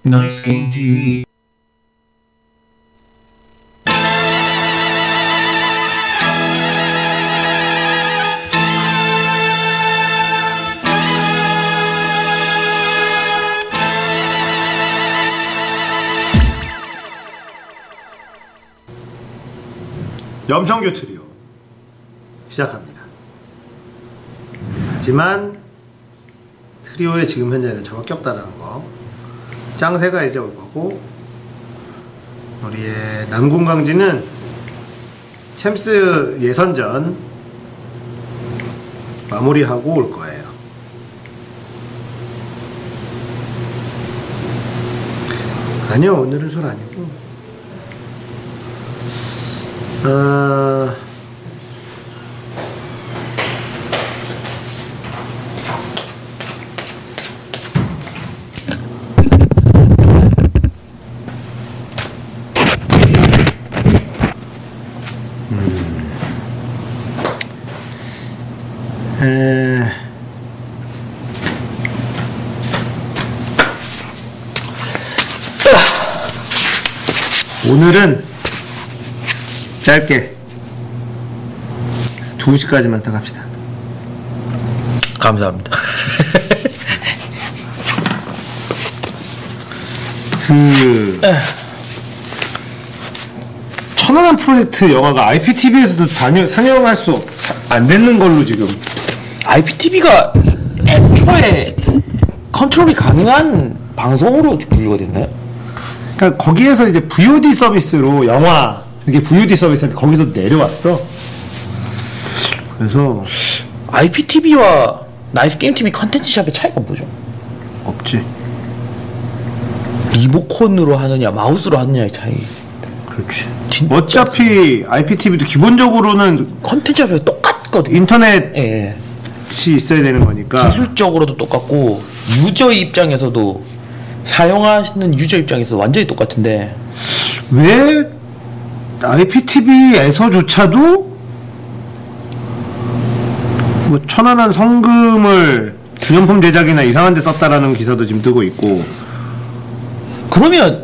Nice Game TV. 염성교 트리오 시작합니다. 하지만 트리오의 지금 현재는 저밖에 없다는 거. 짱새가 이제 올 거고, 우리의 남궁강진은 챔스 예선전 마무리하고 올 거예요. 아니요, 오늘은 술 아니고 오늘은 짧게 2시까지만 더 갑시다. 감사합니다. 천안함 프로젝트 영화가 IPTV에서도 상영할 수 안 되는 걸로 지금. IPTV가 애초에 컨트롤이 가능한 방송으로 분류가 됐나요? 그러니까 거기에서 이제 VOD 서비스로 영화, 이게 VOD 서비스한테 거기서 내려왔어. 그래서 IPTV와 나이스게임TV 컨텐츠 샵의 차이가 뭐죠? 없지. 리모컨으로 하느냐 마우스로 하느냐의 차이. 그렇지. 어차피 IPTV도 기본적으로는 컨텐츠 샵이 똑같거든. 인터넷이 예. 있어야 되는 거니까. 기술적으로도 똑같고 유저 입장에서도, 사용하시는 유저 입장에서 완전히 똑같은데 왜 IPTV에서조차도 뭐 천안함 성금을 기념품 제작이나 이상한 데 썼다라는 기사도 지금 뜨고 있고. 그러면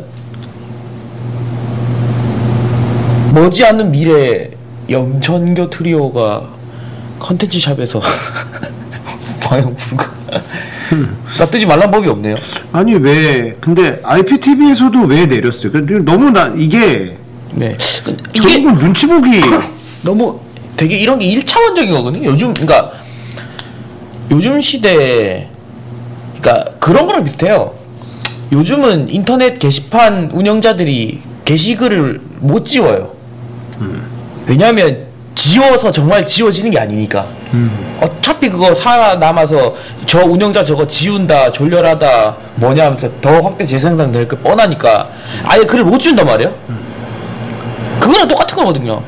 머지않은 미래 염천교 트리오가 컨텐츠 샵에서 방영 불가. 납득지 말란 법이 없네요. 아니 왜 근데 IPTV에서도 왜 내렸어요? 너무 이게 네. 이게 눈치 보기 너무 되게 이런 게 1차원적인 거거든요. 요즘 그러니까 요즘 시대에 그러니까 그런 거랑 비슷해요. 요즘은 인터넷 게시판 운영자들이 게시글을 못 지워요. 왜냐하면 지워서 정말 지워지는 게 아니니까. 어차피 그거 살아남아서 저 운영자 저거 지운다 졸렬하다 뭐냐 하면서 더 확대 재생산 될 거 뻔하니까 아예 글을 못 지운단 말이에요. 그거랑 똑같은 거거든요.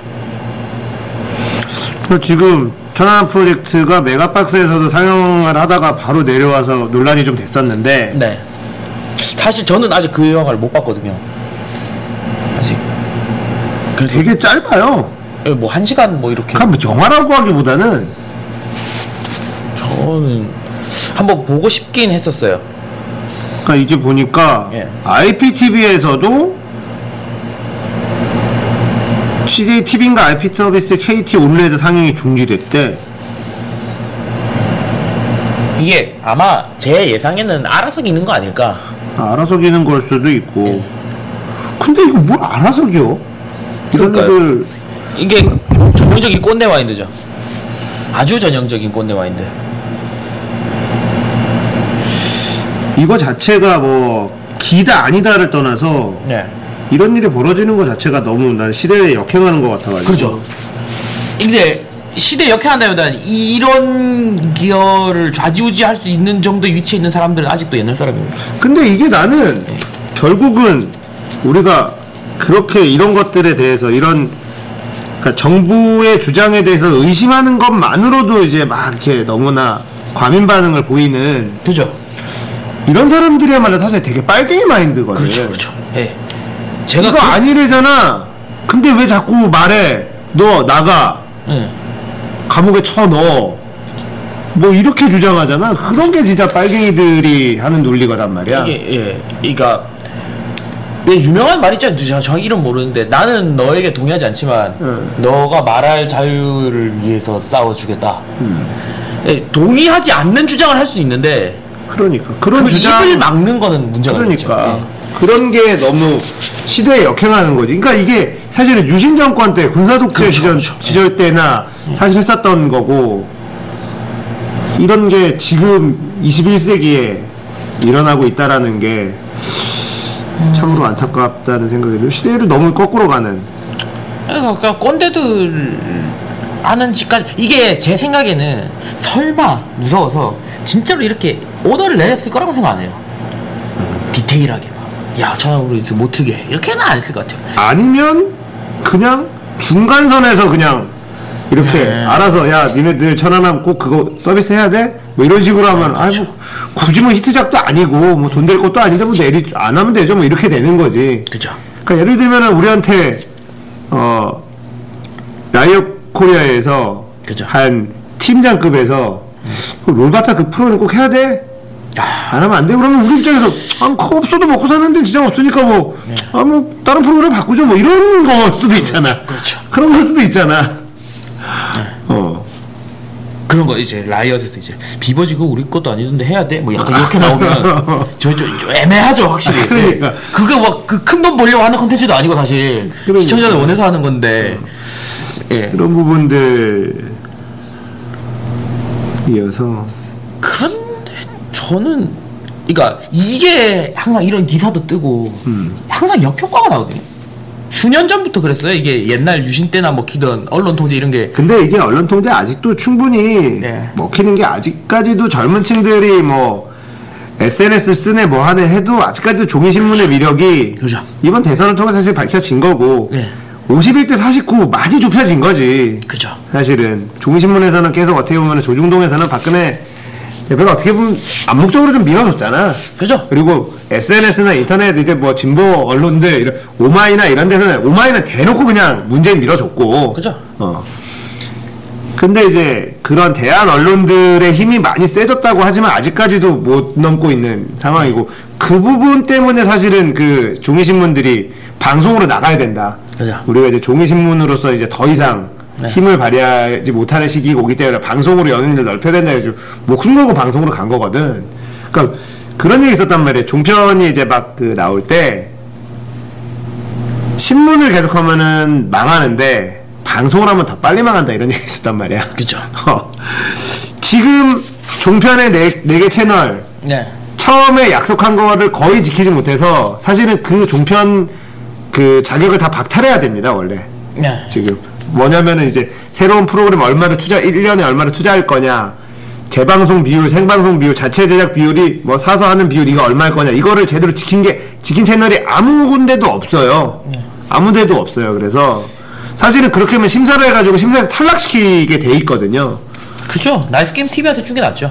지금 천안함 프로젝트가 메가박스에서도 상영을 하다가 바로 내려와서 논란이 좀 됐었는데. 네. 사실 저는 아직 그 영화를 못 봤거든요. 아직. 되게 짧아요. 뭐 1시간 뭐 이렇게. 뭐 영화라고 하기보다는 저는 한번 보고 싶긴 했었어요. 그러니까 이제 보니까 예. IPTV에서도 CJTV인가 IP 서비스 KT 온라인에서 상영이 중지됐대. 이게 아마 제 예상에는 알아서 기는 거 아닐까. 알아서 기는 걸 수도 있고. 예. 근데 이거 뭘 알아서 겨? 이런 애들. 이게 전형적인 꼰대 마인드죠. 아주 전형적인 꼰대 마인드. 이거 자체가 뭐 기다 아니다를 떠나서 네. 이런 일이 벌어지는 것 자체가 너무 난 시대에 역행하는 것 같아가지고. 그렇죠. 근데 시대에 역행한다면 이런 기여를 좌지우지할 수 있는 정도의 위치에 있는 사람들은 아직도 옛날 사람입니다. 근데 이게 나는 결국은 우리가 그렇게 이런 것들에 대해서 그러니까 정부의 주장에 대해서 의심하는 것만으로도 이제 막 이렇게 너무나 과민 반응을 보이는. 그죠. 이런 사람들이야말로 사실 되게 빨갱이 마인드거든. 그렇죠, 그렇죠. 예. 제가 이거 아니래잖아. 근데 왜 자꾸 말해? 너 나가. 감옥에 쳐넣어. 뭐 이렇게 주장하잖아. 그런 게 진짜 빨갱이들이 하는 논리거란 말이야. 이게 예, 그러니까 유명한 말 있잖아요. 제가 정확히 이름 모르는데 나는 너에게 동의하지 않지만 너가 말할 자유를 위해서 싸워주겠다. 동의하지 않는 주장을 할 수 있는데 그러니까 그런 그 주장 입을 막는 거는 문제가 그러니까 있죠. 그런 게 너무 시대에 역행하는 거지. 그러니까 이게 사실은 유신 정권 때 군사 독재 그렇죠, 시절 때나 사실 했었던 거고 이런 게 지금 21세기에 일어나고 있다라는 게 참으로 안타깝다는 생각이 들어요. 시대를 너무 거꾸로 가는. 그러니까 꼰대들 하는 짓까지 이게 제 생각에는 설마 무서워서 진짜로 이렇게 오더를 내렸을 거라고 생각 안 해요. 디테일하게 막 야 전화로 못 틀게 이렇게는 안 했을 것 같아요. 아니면 그냥 중간선에서 그냥 이렇게 알아서 야 니네들 천안함 꼭 그거 서비스 해야 돼? 뭐 이런 식으로 하면 아이고 굳이 뭐 히트작도 아니고 뭐 돈 될 것도 아닌데 뭐 내리 안 하면 되죠 뭐 이렇게 되는 거지. 그죠. 그러니까 예를 들면은 우리한테 라이엇 코리아에서 그죠. 한 팀장급에서 롤바타 그 프로는 꼭 해야 돼? 안 하면 안 돼? 그러면 우리 입장에서 그거 없어도 먹고 사는데 진짜 없으니까 뭐 뭐 다른 프로그램 바꾸죠 뭐 이런 거 수도 있잖아. 그렇죠. 그런 걸 수도 있잖아. 그런 거 이제 라이엇에서 이제 비버지 그거 우리 것도 아니던데 해야 돼? 뭐 약간 이렇게 나오면 좀 애매하죠 확실히. 그러니까. 그거 막 그 큰 돈 벌려고 하는 컨텐츠도 아니고 사실 그러니까. 시청자들 원해서 하는 건데 예. 그런 부분들 이어서 그런데 저는 그러니까 이게 항상 이런 기사도 뜨고 항상 역효과가 나거든요. 수년 전부터 그랬어요. 이게 옛날 유신 때나 먹히던 언론 통제 이런 게. 근데 이게 언론 통제 아직도 충분히 네. 먹히는 게 아직까지도 젊은 층들이 뭐 SNS 쓰네 뭐 하네 해도 아직까지도 종이신문의 위력이 그렇죠. 이번 대선을 통해서 사실 밝혀진 거고 네. 51대 49 많이 좁혀진 거지. 그죠. 사실은 종이신문에서는 계속 어떻게 보면 조중동에서는 박근혜 대표가 어떻게 보면 암묵적으로 좀 밀어줬잖아. 그죠. 그리고 SNS나 인터넷 이제 뭐 진보 언론들 이런 오마이나 이런 데서는 오마이는 대놓고 그냥 문재인 밀어줬고. 그죠. 근데 이제 그런 대한 언론들의 힘이 많이 세졌다고 하지만 아직까지도 못 넘고 있는 상황이고 그 부분 때문에 사실은 그 종이신문들이 방송으로 나가야 된다. 그죠. 우리가 이제 종이신문으로서 이제 더 이상 힘을 발휘하지 못하는 시기가 오기 때문에 방송으로 연예인을 넓혀야 된다 해가지고 목숨 걸고 방송으로 간 거거든. 그러니까 그런 얘기 있었단 말이에요. 종편이 이제 막 그 나올 때 신문을 계속하면은 망하는데 방송을 하면 더 빨리 망한다 이런 얘기 있었단 말이야. 그죠. 지금 종편의 네 개 채널 네. 처음에 약속한 거를 거의 지키지 못해서 사실은 그 종편 그 자격을 다 박탈해야 됩니다 원래. 네. 지금 뭐냐면은 이제 새로운 프로그램 얼마를 1년에 얼마를 투자할 거냐, 재방송 비율, 생방송 비율, 자체 제작 비율이 뭐 사서 하는 비율 이거 얼마일 거냐, 이거를 제대로 지킨 채널이 아무 군데도 없어요. 아무 데도 없어요. 그래서 사실은 그렇게 하면 심사를 해가지고 심사에서 탈락시키게 돼 있거든요. 그죠. 나이스 게임 TV한테 준 게 낫죠.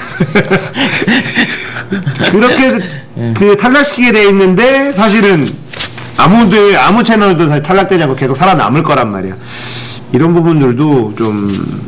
그렇게 그 탈락시키게 돼 있는데 사실은 아무 채널도 사실 탈락되지 않고 계속 살아남을 거란 말이야. 이런 부분들도 좀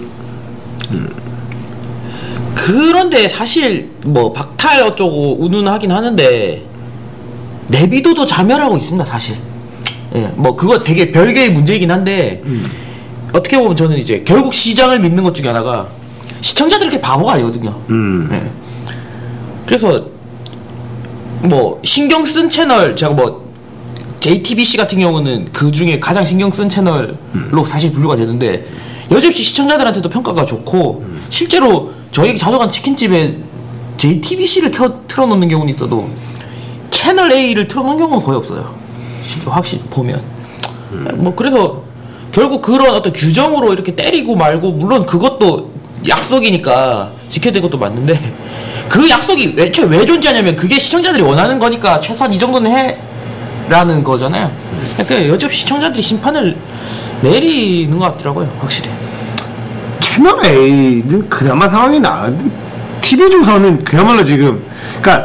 그런데 사실 뭐 박탈 어쩌고 운운하긴 하는데 내비도도 자멸하고 있습니다 사실. 예, 뭐 그거 되게 별개의 문제이긴 한데 어떻게 보면 저는 이제 결국 시장을 믿는 것 중에 하나가 시청자들이 그렇게 바보가 아니거든요. 예. 그래서 뭐 신경 쓴 채널 제가 뭐 JTBC 같은 경우는 그 중에 가장 신경 쓴 채널로 사실 분류가 되는데 여지없이 시청자들한테도 평가가 좋고 실제로 저희 자주 간 치킨집에 JTBC를 틀어놓는 경우는 있어도 채널 A를 틀어놓는 경우는 거의 없어요. 확실히 보면 뭐 그래서 결국 그런 어떤 규정으로 이렇게 때리고 말고 물론 그것도 약속이니까 지켜야 될 것도 맞는데 그 약속이 왜 존재하냐면 그게 시청자들이 원하는 거니까 최소한 이 정도는 해 라는 거잖아요. 그러니까 여지없이 시청자들이 심판을 내리는 것 같더라고요 확실히. 채널 A는 그나마 상황이 나은데 TV조선은 그야말로 지금 그러니까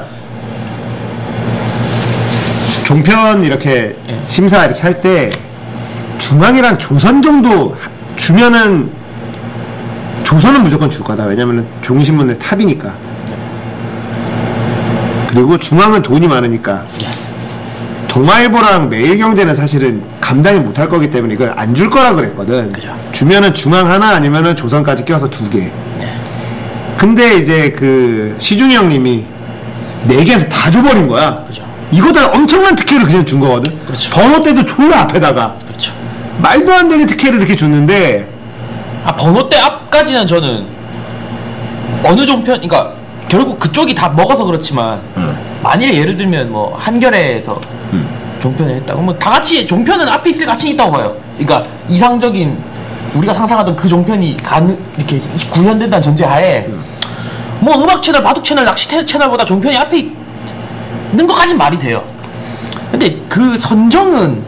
종편 이렇게 심사 이렇게 할 때 중앙이랑 조선 정도 주면은 조선은 무조건 줄 거다. 왜냐면은 종이신문의 탑이니까. 그리고 중앙은 돈이 많으니까. 동아일보랑 매일경제는 사실은 감당이 못할 거기 때문에 이걸 안 줄 거라 그랬거든. 그죠. 주면은 중앙 하나 아니면은 조선까지 껴서 2개. 근데 이제 그 시중이 형님이 4개한테 다 줘버린 거야. 그죠. 이거 다 엄청난 특혜를 그냥 준 거거든. 그렇죠. 번호 때도 졸라 앞에다가 그렇죠. 말도 안 되는 특혜를 이렇게 줬는데 번호 때 앞까지는 저는 어느 종편, 그러니까 결국 그쪽이 다 먹어서 그렇지만 만일에 예를 들면 뭐 한겨레에서 종편을 했다 그러면 다 같이 종편은 앞에 있을 가치는 있다고 봐요. 그러니까 이상적인 우리가 상상하던 그 종편이 이렇게 구현된다는 전제하에 뭐 음악 채널, 바둑 채널, 낚시 채널보다 종편이 앞에 있는 것까진 말이 돼요. 근데 그 선정은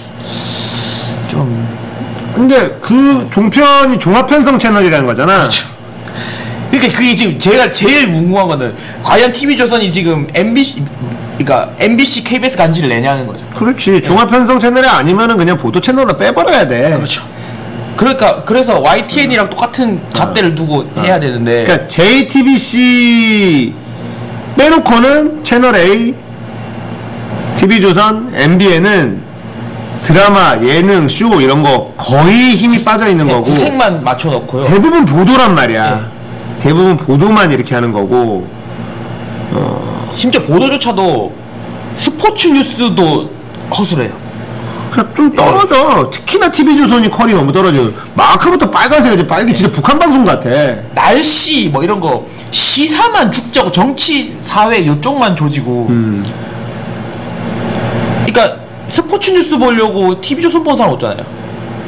좀 근데 그 종편이 종합편성 채널이라는 거잖아. 그렇죠. 그러니까 그게 지금 제가 제일 궁금한 거는 과연 TV조선이 지금 MBC, 그러니까 MBC, KBS 간지를 내냐는 거죠. 그렇지. 종합편성 채널이 아니면은 그냥 보도 채널로 빼버려야 돼. 그렇죠. 그러니까 그래서 YTN이랑 똑같은 잣대를 두고 해야 되는데. 그러니까 JTBC 빼놓고는 채널 A, TV조선, MBN은 드라마, 예능, 쇼 이런 거 거의 힘이 빠져 있는 거고. 구색만 맞춰 놓고요. 대부분 보도란 말이야. 대부분 보도만 이렇게 하는 거고. 심지어 보도조차도 스포츠 뉴스도 허술해요. 그냥 좀 떨어져. 특히나 TV조선이 퀄이 너무 떨어져. 마크부터 빨간색이지. 빨개 진짜 북한 방송 같아. 날씨 뭐 이런 거 시사만 죽자고 정치 사회 요쪽만 조지고. 그러니까 스포츠 뉴스 보려고 TV조선 본 사람 없잖아요.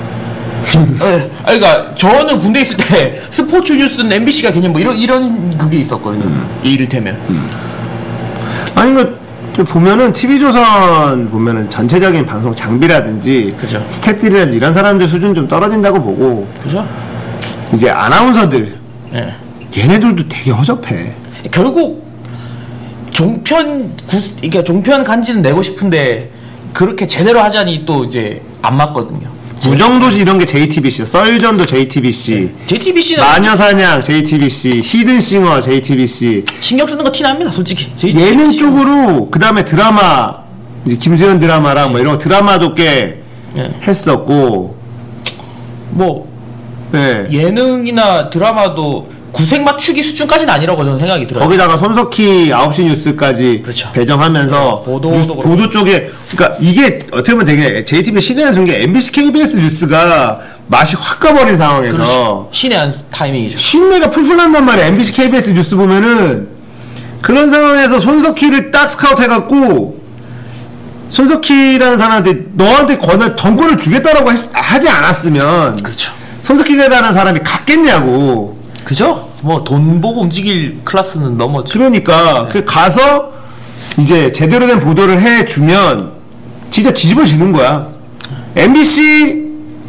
그러니까 저는 군대 있을 때 스포츠 뉴스는 MBC가 개념 뭐 이런 그게 있었거든요. 이를테면. 아니 보면은 TV조선 보면은 전체적인 방송 장비라든지 그죠. 스태프들이라든지 이런 사람들 수준 좀 떨어진다고 보고. 그죠? 이제 아나운서들 예. 얘네들도 되게 허접해. 결국 그러니까 종편 간지는 내고 싶은데 그렇게 제대로 하자니 또 이제 안 맞거든요. 무정도시 이런 게 JTBC, 썰전도 JTBC, JTBC는 마녀사냥 JTBC, 히든싱어 JTBC. 신경 쓰는 거 티납니다, 솔직히. 예능 쪽으로 그 다음에 드라마 이제 김수현 드라마랑 뭐 이런 거 드라마도 꽤 했었고. 뭐 네. 예능이나 드라마도 구색 맞추기 수준까지는 아니라고 저는 생각이 들어요. 거기다가 손석희 9시 뉴스까지 그렇죠. 배정하면서 보도 쪽에, 그러니까 이게 어떻게 보면 되게 JTBC 신의 한 순간 MBC, KBS 뉴스가 맛이 확 가버린 상황에서 그렇죠. 신의 한 타이밍이죠. 신뢰가 풀풀 난단 말이야. MBC, KBS 뉴스 보면은 그런 상황에서 손석희를 딱 스카우트 해갖고 손석희라는 사람한테 너한테 정권을 주겠다라고 하지 않았으면 그렇죠. 손석희라는 사람이 갔겠냐고. 그죠? 뭐 돈 보고 움직일 클래스는 넘었죠. 그러니까 그 가서 이제 제대로 된 보도를 해주면 진짜 뒤집어지는 거야. MBC,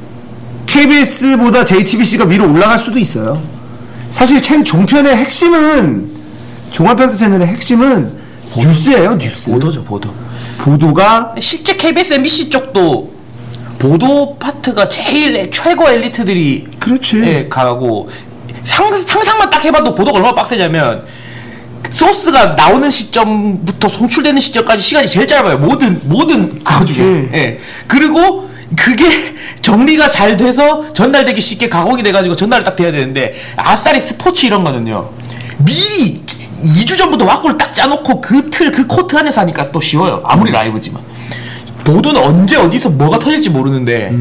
KBS보다 JTBC가 위로 올라갈 수도 있어요. 사실 종편의 핵심은 종합편성 채널의 핵심은 뉴스예요. 뉴스. 보도죠, 보도. 보도가 실제 KBS, MBC 쪽도 보도 파트가 제일 최고 엘리트들이 그렇지. 가고 상상만 딱 해봐도 보도가 얼마나 빡세냐면 소스가 나오는 시점부터 송출되는 시점까지 시간이 제일 짧아요. 모든 그거 중에. 예. 그리고 그게 정리가 잘 돼서 전달되기 쉽게 가공이 돼가지고 전달을 딱 돼야 되는데 아싸리 스포츠 이런 거는요 미리 2주 전부터 와꾸를 딱 짜놓고 그 코트 안에서 하니까 또 쉬워요. 아무리 라이브지만. 보도는 언제 어디서 뭐가 터질지 모르는데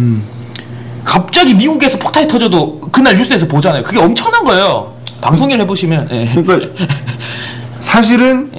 갑자기 미국에서 폭탄이 터져도 그날 뉴스에서 보잖아요. 그게 엄청난 거예요. 방송일 해보시면. 그러니까 사실은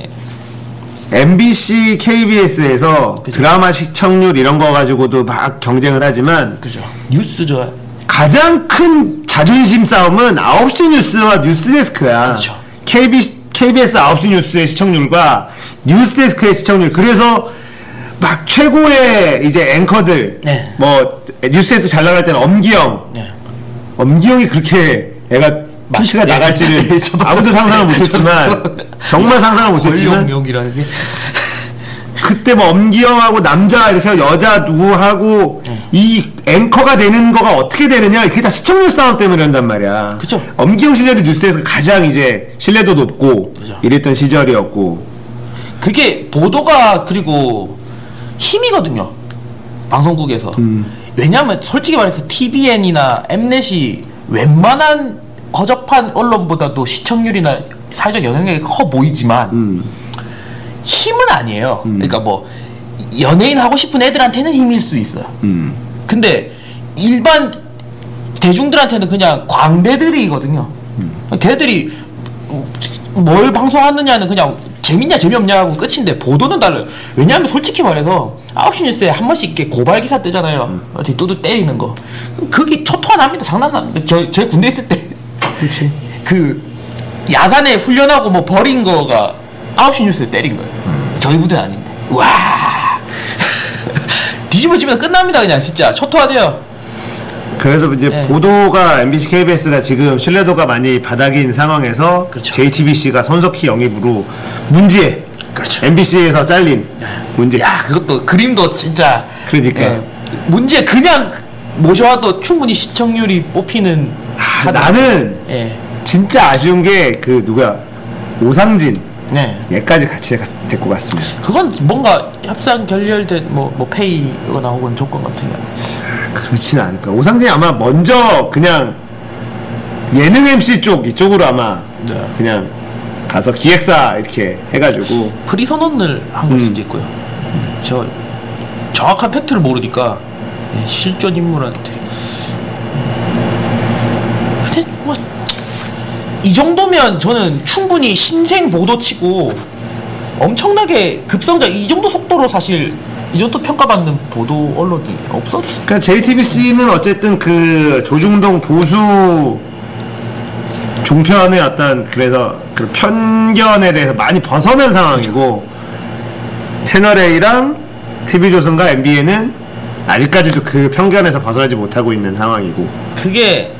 MBC, KBS에서 그죠. 드라마 시청률 이런 거 가지고도 막 경쟁을 하지만 그죠. 뉴스죠. 가장 큰 자존심 싸움은 9시 뉴스와 뉴스데스크야. 그렇죠. KBS 9시 뉴스의 시청률과 뉴스데스크의 시청률. 그래서 막 최고의 이제 앵커들, 네. 뭐 뉴스에서 잘 나갈 때는 엄기영, 네. 엄기영이 그렇게 애가 피시가 나갈지는 아무도 상상을 못했지만 정말 상상을 못했지만 권력용이라는 게 그때 뭐 엄기영하고 남자 이렇게 여자 누구하고 이 앵커가 되는 거가 어떻게 되느냐 그게 다 시청률 싸움 때문에 한단 말이야. 그쵸. 엄기영 시절이 뉴스에서 가장 이제 신뢰도 높고 그죠. 이랬던 시절이었고 그게 보도가 그리고 힘이거든요. 방송국에서. 왜냐하면 솔직히 말해서 TVN이나 M넷이 웬만한 허접한 언론보다도 시청률이나 사회적 영향력이 커 보이지만 힘은 아니에요. 그러니까 뭐 연예인 하고 싶은 애들한테는 힘일 수 있어요. 근데 일반 대중들한테는 그냥 광대들이거든요. 걔들이 뭘 방송하느냐는 그냥 재밌냐 재미없냐 하고 끝인데 보도는 달라요. 왜냐하면 솔직히 말해서 9시 뉴스에 한 번씩 이렇게 고발 기사 뜨잖아요. 뒷두둑 때리는 거. 그게 초토화 납니다. 장난 납니다. 저희 군대 있을 때 그렇지. 그 야산에 훈련하고 뭐 버린 거가 9시 뉴스에 때린 거예요. 저희 부대는 아닌데. 와 뒤집어지면 끝납니다. 그냥 진짜 초토화돼요. 그래서 이제 네. 보도가 MBC, KBS가 지금 신뢰도가 많이 바닥인 상황에서 그렇죠. JTBC가 손석희 영입으로 문제. 그렇죠. MBC에서 잘린 문제. 야 그것도 그림도 진짜. 그러니까. 문제 그냥 모셔와도 충분히 시청률이 뽑히는. 나는 예. 진짜 아쉬운 게 그 누구야 오상진 네. 얘까지 같이 데리고 갔습니다. 그건 뭔가 협상 결렬된 뭐 페이거나 혹은 조건 같은 게. 그렇지는 않을까. 오상진이 아마 먼저 그냥 예능 MC 쪽 이쪽으로 아마 네. 그냥 가서 기획사 이렇게 해가지고 프리 선언을 한 걸 수도 있고요. 저 정확한 팩트를 모르니까 실존 인물한테. 근데 뭐 이 정도면 저는 충분히 신생 보도치고 엄청나게 급성장 이 정도 속도로 사실 이 정도 평가받는 보도 언론이 없었어. 그러니까 JTBC는 어쨌든 그 조중동 보수 종편의 어떤 그래서 그 편견에 대해서 많이 벗어난 상황이고 채널A랑 TV조선과 MBN은 아직까지도 그 편견에서 벗어나지 못하고 있는 상황이고. 그게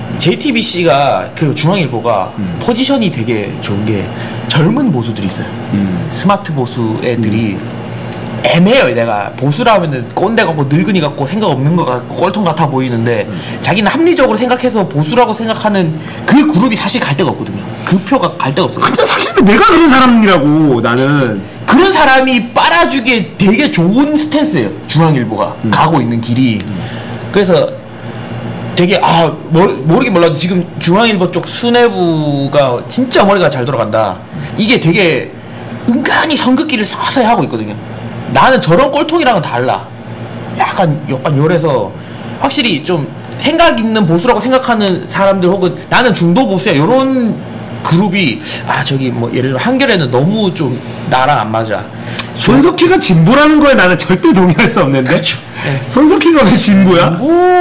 JTBC가 그리고 중앙일보가 포지션이 되게 좋은 게 젊은 보수들이 있어요. 스마트 보수 애들이 애매해요. 내가 보수라 하면은 꼰대 같고 늙은이 같고 생각 없는 것 같고 꼴통 같아 보이는데 자기는 합리적으로 생각해서 보수라고 생각하는 그 그룹이 사실 갈 데가 없거든요. 그 표가 갈 데가 없어요. 근데 사실 내가 그런 사람이라고 나는. 그런 사람이 빨아주기에 되게 좋은 스탠스예요. 중앙일보가 가고 있는 길이. 그래서 되게 모르긴 몰라도 지금 중앙일보 쪽 수뇌부가 진짜 머리가 잘 돌아간다. 이게 되게 은근히 선긋기를 서서히 하고 있거든요. 나는 저런 꼴통이랑은 달라. 약간 요래서 확실히 좀 생각 있는 보수라고 생각하는 사람들 혹은 나는 중도 보수야 요런 그룹이 저기 뭐 예를 들어 한겨레는 너무 좀 나랑 안 맞아. 손석희가 진보라는 거에 나는 절대 동의할 수 없는데. 그렇죠. 네. 손석희가 왜 진보야?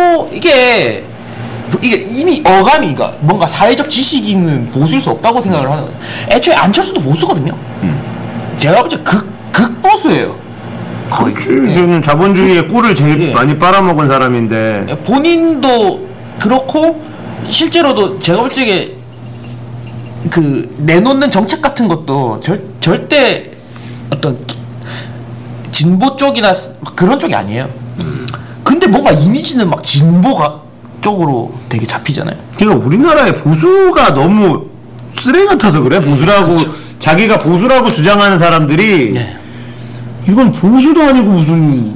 이게 이미 어감이 뭔가 사회적 지식이 있는 보수일 수 없다고 생각을 하는 거예요. 애초에 안철수도 보수거든요. 제가 볼 때 극보수예요. 거의. 그렇지. 저는 자본주의의 꿀을 제일 많이 빨아먹은 사람인데. 본인도 그렇고 실제로도 제가 볼 적에 그 내놓는 정책 같은 것도 절대 어떤 진보 쪽이나 그런 쪽이 아니에요. 근데 뭔가 이미지는 막 진보가 쪽으로 되게 잡히잖아요. 그러니까 우리나라의 보수가 너무 쓰레기 같아서 그래. 보수라고 그렇죠. 자기가 보수라고 주장하는 사람들이 네. 이건 보수도 아니고 무슨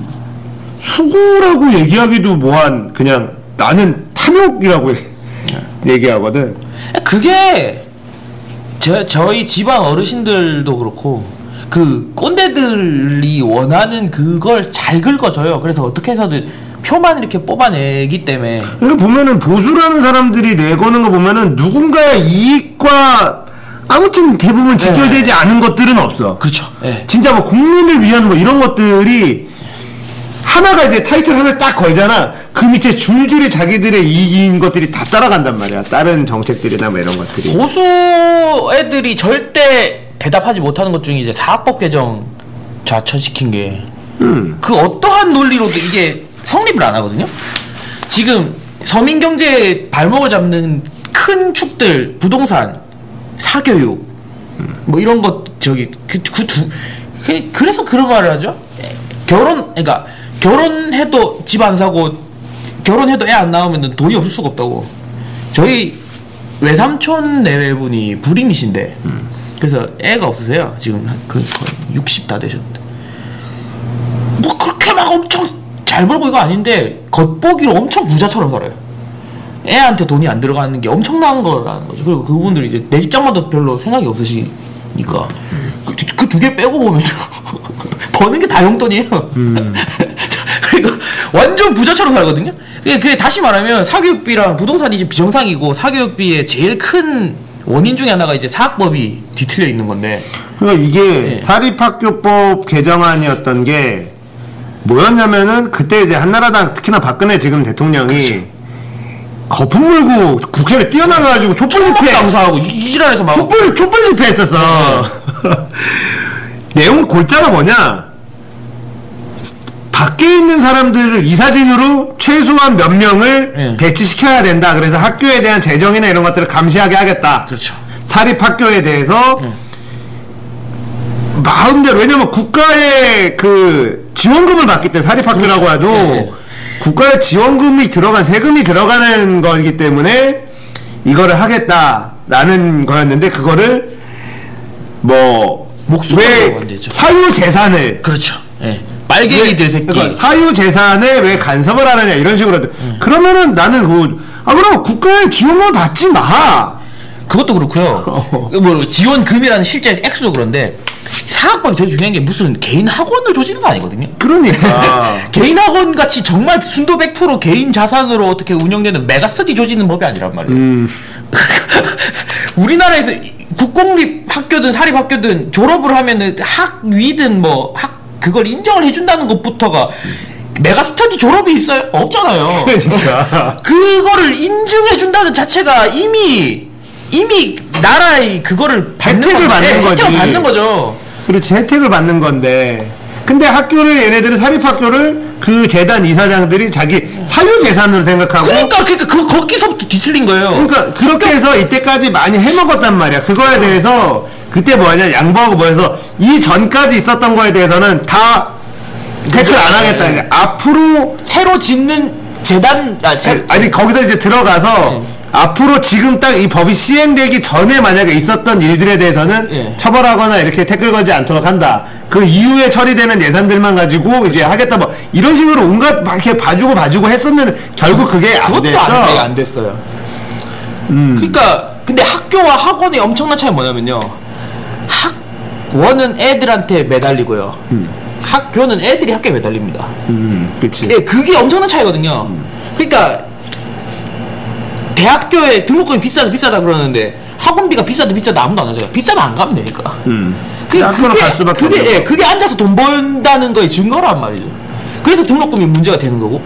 수구라고 얘기하기도 뭐한 그냥 나는 탐욕이라고 얘기하거든. 그게 저희 집안 어르신들도 그렇고 그 꼰대들이 원하는 그걸 잘 긁어줘요. 그래서 어떻게 해서든 표만 이렇게 뽑아내기 때문에. 그러니까 보면은 보수라는 사람들이 내거는 거 보면은 누군가의 이익과 아무튼 대부분 직결되지 않은 것들은 없어. 그렇죠. 네. 진짜 뭐 국민을 위한 뭐 이런 것들이 하나가 이제 타이틀 하나 딱 걸잖아. 그 밑에 줄줄이 자기들의 이익인 것들이 다 따라간단 말이야. 다른 정책들이나 뭐 이런 것들이. 보수 애들이 절대 대답하지 못하는 것 중에 이제 사학법 개정 좌천시킨 게 그 어떠한 논리로도 이게 성립을 안 하거든요. 지금 서민경제의 발목을 잡는 큰 축들, 부동산, 사교육, 뭐 이런 것 그래서 그런 말을 하죠. 그러니까 결혼해도 집 안 사고 결혼해도 애 안 나오면 돈이 없을 수가 없다고. 저희 외삼촌 내외분이 불임이신데 그래서 애가 없으세요. 지금 그 60 다 되셨는데 뭐 그렇게 막 엄청 잘 벌고 이거 아닌데 겉보기로 엄청 부자처럼 살아요. 애한테 돈이 안 들어가는 게 엄청난 거라는 거죠. 그리고 그분들이 이제 내 직장만도 별로 생각이 없으시니까 그 두 개 빼고 보면 버는 게 다 용돈이에요. 그리고 완전 부자처럼 살거든요. 그게 다시 말하면 사교육비랑 부동산이 이제 비정상이고 사교육비의 제일 큰 원인 중에 하나가 이제 사학법이 뒤틀려 있는 건데. 그러니까 이게 네. 사립학교법 개정안이었던 게 뭐였냐면은 그때 이제 한나라당 특히나 박근혜 지금 대통령이 그렇죠. 거품 물고 국회를 뛰어나가가지고 촛불 집회 감사하고 이 질환에서 막 촛불 집회 했었어. 내용 골자가 뭐냐? 밖에 있는 사람들을 이사진으로 최소한 몇 명을 예. 배치시켜야 된다. 그래서 학교에 대한 재정이나 이런 것들을 감시하게 하겠다. 그렇죠. 사립학교에 대해서 마음대로, 왜냐면 국가의 그 지원금을 받기 때문에 사립학교라고 그렇죠. 해도 예. 국가의 지원금이 들어간 세금이 들어가는 거기 때문에 이거를 하겠다라는 거였는데 그거를 뭐 왜 사유 재산을 그렇죠. 예. 빨갱이들 새끼. 그러니까 사유 재산에 왜 간섭을 하느냐 이런 식으로 그러면은 나는 그럼 국가의 지원금을 받지 마. 그것도 그렇고요. 뭐 지원금이라는 실제 액수도 그런데 사학법이 되게 중요한 게 무슨 개인 학원을 조지는 거 아니거든요. 그러니까 개인 학원 같이 정말 순도 100% 개인 자산으로 어떻게 운영되는 메가스터디 조지는 법이 아니란 말이에요. 우리나라에서 국공립 학교든 사립 학교든 졸업을 하면은 학위든 뭐 그걸 인정을 해준다는 것부터가 메가스터디 졸업이 있어요? 없잖아요. 그러니까 그거를 인증해준다는 자체가 이미 나라의 그거를 혜택을 받는 거지. 혜택을 받는 거죠. 그렇지, 혜택을 받는 건데. 근데 학교를 얘네들은 사립학교를 그 재단 이사장들이 자기 사유 재산으로 생각하고. 그러니까 거기서부터 뒤틀린 거예요. 그러니까 그렇게 해서 이때까지 많이 해먹었단 말이야. 그거에 대해서 그때 뭐하냐 양보하고 뭐해서 이 전까지 있었던 거에 대해서는 다 태클 안 하겠다. 네. 앞으로 새로 짓는 재단 아니 거기서 이제 들어가서 앞으로 지금 딱 이 법이 시행되기 전에 만약에 있었던 일들에 대해서는 예. 처벌하거나 이렇게 태클 걸지 않도록 한다. 그 이후에 처리되는 예산들만 가지고 이제 하겠다 뭐 이런 식으로 온갖 막 이렇게 봐주고 했었는데 결국 그게 안 그것도 됐어. 안 됐어요. 그러니까 근데 학교와 학원의 엄청난 차이가 뭐냐면요. 학원은 애들한테 매달리고요. 학교는 애들이 학교에 매달립니다. 그렇지. 예, 그게 엄청난 차이거든요. 그러니까 대학교에 등록금이 비싸다 그러는데 학원비가 비싸다 아무도 안 하죠. 비싸면 안 가면 되니까. 학교는 갈 수밖에 없는 예, 그게 앉아서 돈 번다는 거의 증거란 말이죠. 그래서 등록금이 문제가 되는 거고.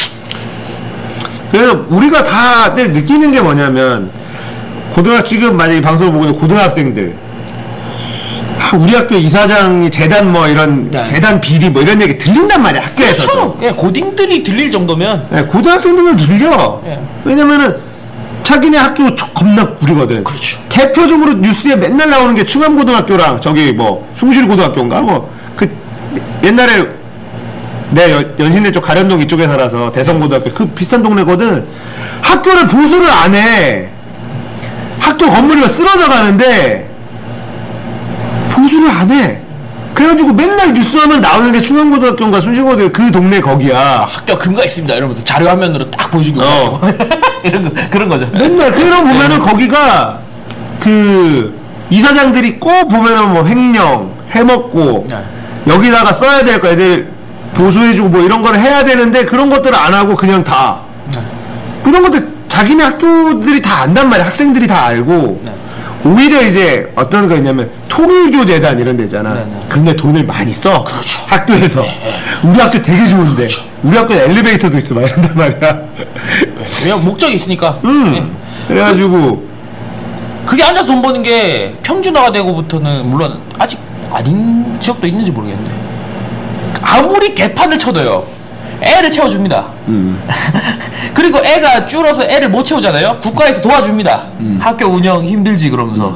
그래서 우리가 다들 느끼는 게 뭐냐면 지금 만약에 이 방송을 보고 있는 고등학생들 우리 학교 이사장이 재단 뭐 이런 네. 재단 비리 뭐 이런 얘기 들린단 말이야 학교에서. 그렇죠. 예, 고딩들이 들릴 정도면 네, 고등학생들은 들려. 예. 왜냐면은 자기네 학교 겁나 구리거든. 그렇죠. 대표적으로 뉴스에 맨날 나오는 게 충암고등학교랑 저기 뭐 숭실고등학교인가 뭐 그 옛날에 내 연신내 쪽 가련동 이쪽에 살아서 대성고등학교 그 비슷한 동네거든. 학교를 보수를 안 해. 학교 건물이 쓰러져 가는데 보수를 안 해. 그래가지고 맨날 뉴스하면 나오는 게 충암고등학교인가 숭실고등학교 그 동네 거기야. 학교 근거가 있습니다 이러면서 자료 화면으로 딱 보여주고 그런 거죠. 맨날 그런 보면은 거기가 그 이사장들이 꼭 보면은 뭐 횡령 해먹고 네. 여기다가 써야 될 거 애들 보수해주고 뭐 이런 걸 해야 되는데 그런 것들을 안 하고 그냥 다 그런 것들 자기네 학교들이 다 안단 말이야. 학생들이 다 알고 오히려 이제 어떤 거 있냐면 통일교재단 이런 데 있잖아. 근데 돈을 많이 써. 그렇죠. 학교에서 우리 학교 되게 좋은데 우리 학교에 엘리베이터도 있어 막 이런단 말이야. 왜냐면 목적이 있으니까. 예. 그래가지고 그게 앉아서 돈 버는 게 평준화가 되고부터는 물론 아직 아닌 지역도 있는지 모르겠는데 아무리 개판을 쳐도요 애를 채워줍니다. 그리고 애가 줄어서 애를 못 채우잖아요. 국가에서 도와줍니다. 학교 운영 힘들지 그러면서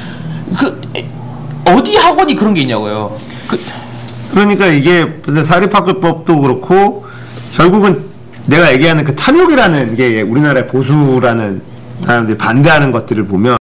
어디 학원이 그런 게 있냐고요. 그러니까 이게 사립학교법도 그렇고 결국은 내가 얘기하는 그 탐욕이라는 게 우리나라의 보수라는 사람들이 반대하는 것들을 보면